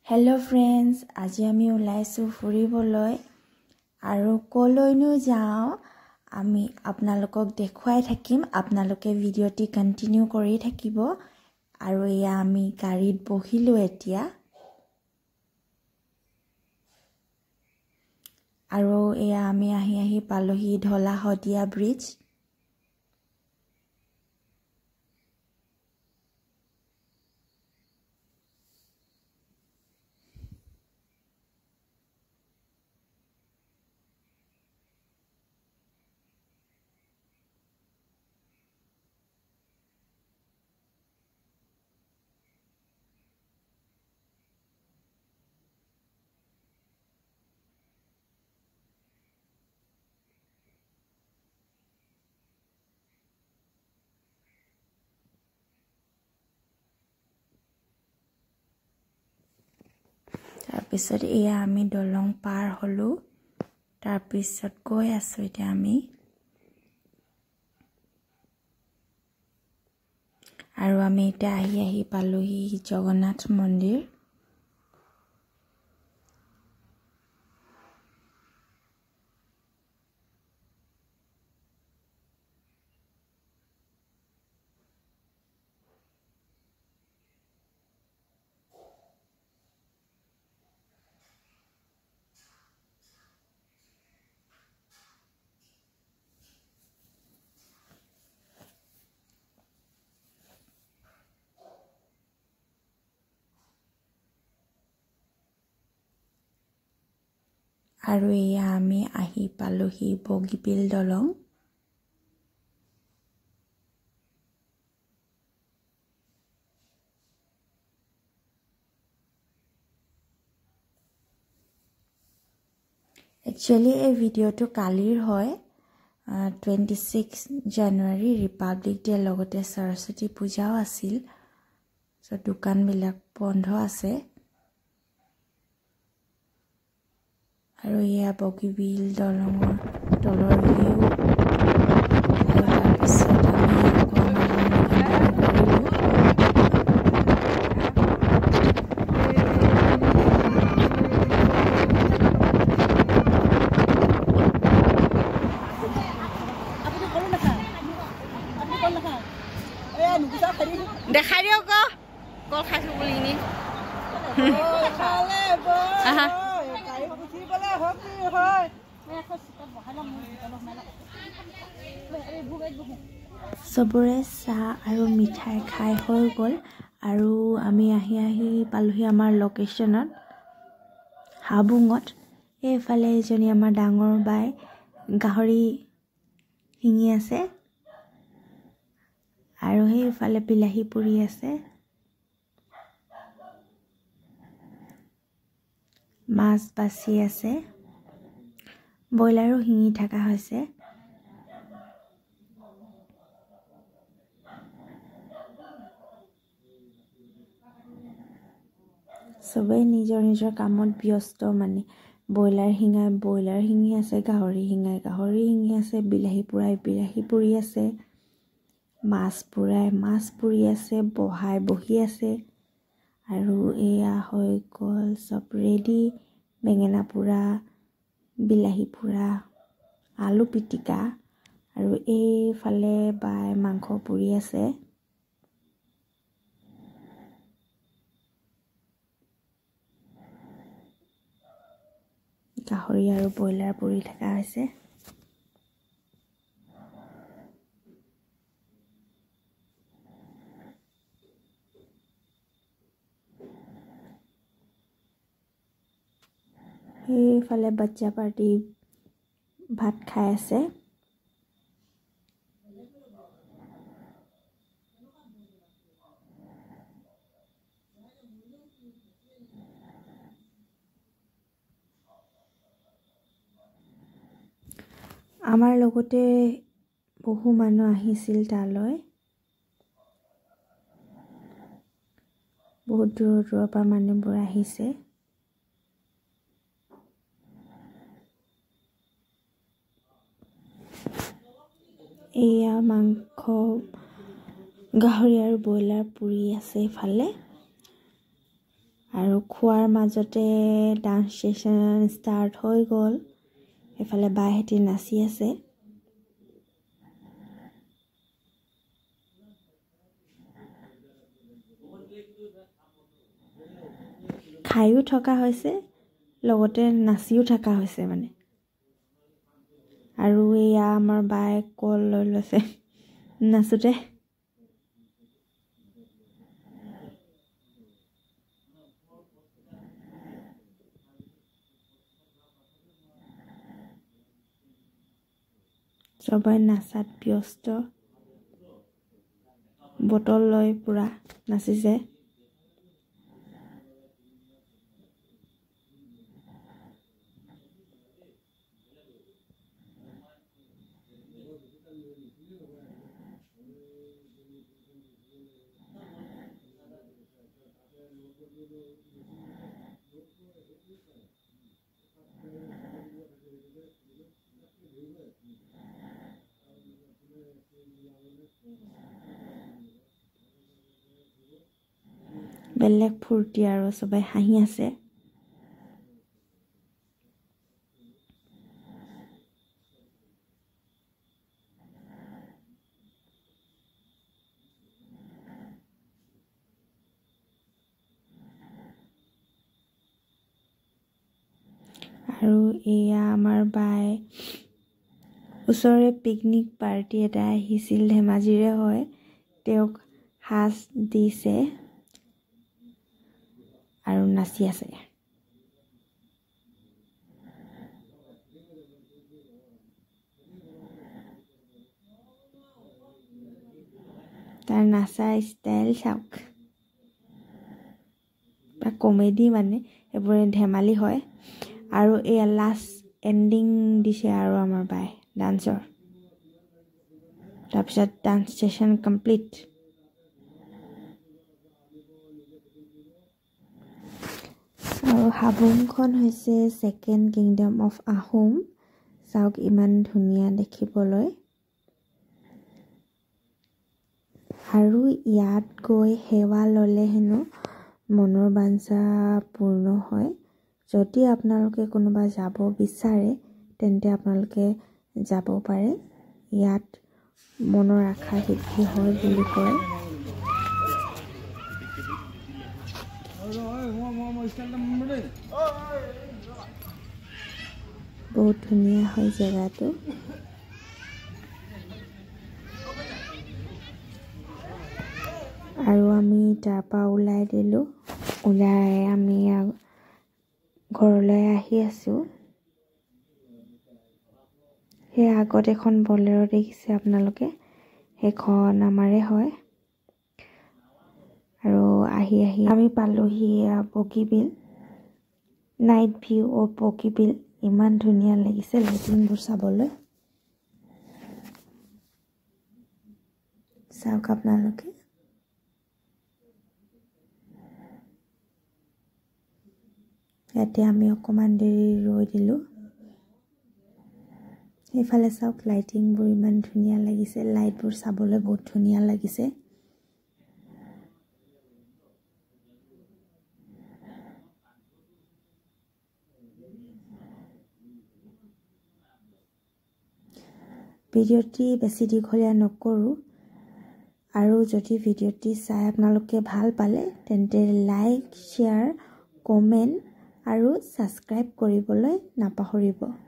Hello friends, আজি আমি ওলাইছো ফুৰিবলৈ আৰু কলৈনো যাও আমি আপোনালোকক দেখুৱাই থাকিম আপোনালোকে ভিডিওটি কন্টিনিউ কৰি থাকিব আৰু এয়া আমি গাড়ীত বহিলো এতিয়া আৰু এয়া আমি আহি পালোহি ঢলা হদিয়া ব্ৰিজ তাৰপিছত এয়া আমি দলং পাৰ হলো তাৰপিছত গৈ আছো এতিয়া আমি আৰু আমি এতিয়া আহি পালোহি জগন্নাথ মন্দিৰ আৰু এয়া আমি আহি পালোহি বগীবিল দলং Actually এই ভিডিওটো কালিৰ হয় 26 জানুৱাৰী ৰিপাব্লিক ডে লগতে সৰস্বতী পূজাও আছিল সো দোকান বিলাক বন্ধ আছে আৰু ইয়া বগীবিল দলঙৰ তলৰ ভিউ তাৰপিছত আমি দেখাই দিও কল খাইছো বুলি নি আহা সবৰে চাহ আৰু মিঠাই খাই হৈ গল আৰু আমি আহি পালোহি আমাৰ লোকেশনত হাবুঙত এইফালে এজনী আমাৰ ডাঙৰ বাই গাহৰি হিঙি আছে আৰু সেইফালে বিলাহী পুৰি আছে মাছ বাছি আছে বইলাৰো হিঙি থাকা হৈছে সবে নিজৰ কামত ব্যস্ত মানে বইলাৰ হিঙি আছে গাহৰি হিঙি আছে বিলাহী পুৰি আছে মাছ পুৰি আছে বহি আছে আৰু এয়া হৈ গল সব ৰেডি বেঙেনা পুৰা বিলাহী পুৰা আলু পিটিকা আৰু এইফালে বাই মাংস পুৰি আছে গাহৰি আৰু বইলাৰ পুৰি থকা হৈছে এইফালে বাচ্চা পাৰ্টি ভাত খাই আছে আমাৰ লগতে বহু মানুহ আহিছিল তালৈ বহুত দূৰৰ পৰা মানুহবোৰ আহিছে এয়া মাংস গাহৰি আৰু বইলাৰ পুৰি আছে ইফালে আৰু খোৱাৰ মাজতে ডান্স সেশন ষ্টাৰ্ট হৈ গ'ল এফালে বাইহেতি নাচি আছে খাইও থকা হৈছে লগতে নাচিও থকা হৈছে মানে আৰু এয়া আমাৰ বাই কল লৈ লৈছে নাচোতে সবাই নাচাত ব্যস্ত বটল লৈ পুৰা নাচিছে বেলেগ ফূৰ্তি আৰু সবাই হাঁহি আছে আৰু এয়া আমাৰ বাই ওচৰে পিকনিক পাৰ্টি এটা আহিছিল ধেমাজিৰে হয় তেওঁক হাঁস দিছে আৰু নাচি আছে তাৰ নাচা ষ্টাইল চাওক বা কমেডি মানে এইবোৰে ধেমালি হয় আৰু এই লাষ্ট এন্ডিং দিছে আৰু আমাৰ বাই ডান্সৰ তাৰপিছত ডান্স সেশন কমপ্লিট আৰু হাবুংখন হৈছে সেকেন্ড কিংডম অফ আহোম চাওক ইমান ধুনীয়া দেখিবলৈ আৰু ইয়াত গৈ সেৱা ললে হেনো মনৰ বাঞ্ছা পূৰ্ণ হয় যদি আপোনালোকে কোনোবা যাব বিচাৰে তেন্তে আপোনালোকে যাব পাৰে ইয়াত মনৰ আশা সিদ্ধি হয় বুলি কয় বহুত ধুনীয়া হয় জেগাটো আৰু আমি তাৰ পৰা ওলাই দিলো ওলাই আমি ঘৰলৈ আহি আছো সেই আগত এখন বলেৰো দেখিছে আপোনালোকে সেইখন আমাৰে হয় আৰু আহি আমি পালোহি পকিবিল নাইট ভিউ অফ পকিবিল ইমান ধুনীয়া লাগিছে লাইটিংবোৰ চাবলৈ চাওক আপোনালোকে ইয়াতে আমি অকমান দেৰি ৰৈ দিলো এইফালে চাওক লাইটিংবোৰ ইমান ধুনীয়া লাগিছে লাইটবোৰ চাবলৈ বহুত ধুনীয়া লাগিছে ভিডিঅ'টি বেছি দীঘলীয়া নকৰো আৰু যদি ভিডিঅ'টি চাই আপোনালোকে ভাল পালে তেন্তে লাইক শেয়াৰ কমেন্ট আৰু সাবস্ক্ৰাইব কৰিবলৈ নাপাহৰিব